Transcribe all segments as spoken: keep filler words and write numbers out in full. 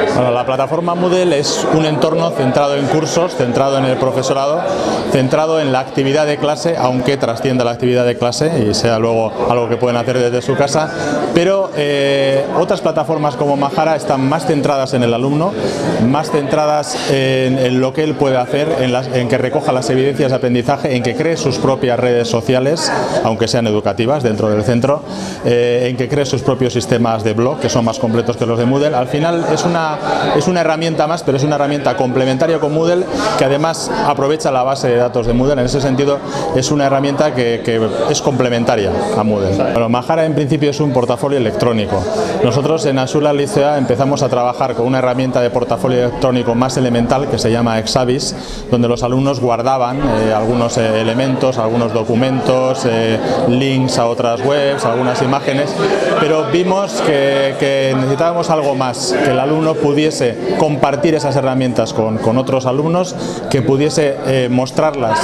Bueno, la plataforma Moodle es un entorno centrado en cursos, centrado en el profesorado, centrado en la actividad de clase, aunque trascienda la actividad de clase y sea luego algo que pueden hacer desde su casa, pero eh, otras plataformas como Mahara están más centradas en el alumno, más centradas en, en lo que él puede hacer, en, las, en que recoja las evidencias de aprendizaje, en que cree sus propias redes sociales, aunque sean educativas dentro del centro, eh, en que cree sus propios sistemas de blog, que son más completos que los de Moodle. Al final es una, es una herramienta más, pero es una herramienta complementaria con Moodle, que además aprovecha la base de datos de Moodle. En ese sentido es una herramienta que, que es complementaria a Moodle. Bueno, Mahara en principio es un portafolio electrónico. Nosotros en Azul Licea empezamos a trabajar con una herramienta de portafolio electrónico más elemental que se llama Exavis, donde los alumnos guardaban eh, algunos eh, elementos, algunos documentos, eh, links a otras webs, algunas imágenes, pero vimos que, que necesitábamos algo más, que el alumno pudiese compartir esas herramientas con, con otros alumnos, que pudiese eh, mostrarlas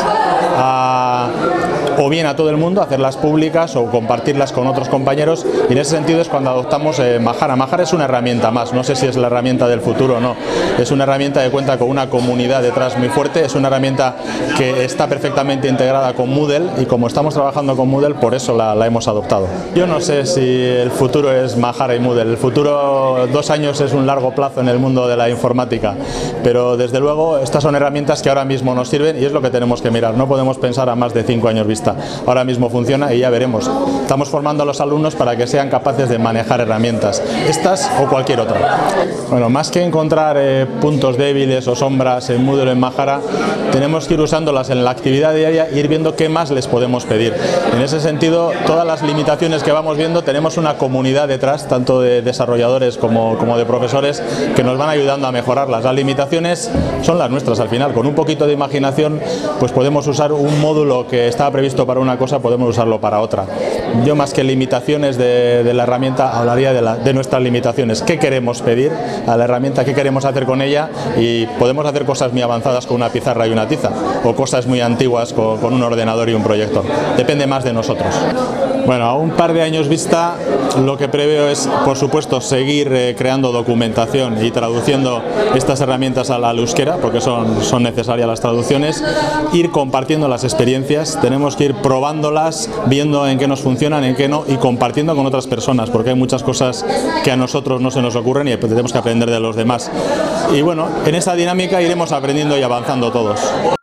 a, o bien a todo el mundo, hacerlas públicas o compartirlas con otros compañeros, y en ese sentido es cuando adoptamos eh, Mahara. Mahara es una herramienta más, no sé si es la herramienta del futuro o no, es una herramienta que cuenta con una comunidad detrás muy fuerte, es una herramienta que está perfectamente integrada con Moodle, y como estamos trabajando con Moodle, por eso la, la hemos adoptado. Yo no sé si el futuro es Mahara y Moodle, el futuro, dos años es un largo plazo en el mundo de la informática, pero desde luego estas son herramientas que ahora mismo nos sirven y es lo que tenemos que mirar, no podemos pensar a más de cinco años vista. Ahora mismo funciona y ya veremos. Estamos formando a los alumnos para que sean capaces de manejar herramientas, estas o cualquier otra. Bueno, más que encontrar eh, puntos débiles o sombras en Moodle o en Mahara, tenemos que ir usándolas en la actividad diaria e ir viendo qué más les podemos pedir. En ese sentido, todas las limitaciones que vamos viendo, tenemos una comunidad detrás, tanto de desarrolladores como, como de profesores, que nos van ayudando a mejorarlas. Las limitaciones son las nuestras al final. Con un poquito de imaginación, pues podemos usar un módulo que estaba previsto para una cosa, podemos usarlo para otra. Yo, más que limitaciones de, de la herramienta, hablaría de, la, de nuestras limitaciones. ¿Qué queremos pedir a la herramienta? ¿Qué queremos hacer con ella? Y podemos hacer cosas muy avanzadas con una pizarra y una tiza, o cosas muy antiguas con, con un ordenador y un proyector. Depende más de nosotros. Bueno, a un par de años vista, lo que preveo es, por supuesto, seguir eh, creando documentación y traduciendo estas herramientas al, al euskera, porque son, son necesarias las traducciones, ir compartiendo las experiencias, tenemos que ir probándolas, viendo en qué nos funcionan, en qué no, y compartiendo con otras personas, porque hay muchas cosas que a nosotros no se nos ocurren y tenemos que aprender de los demás. Y bueno, en esa dinámica iremos aprendiendo y avanzando todos.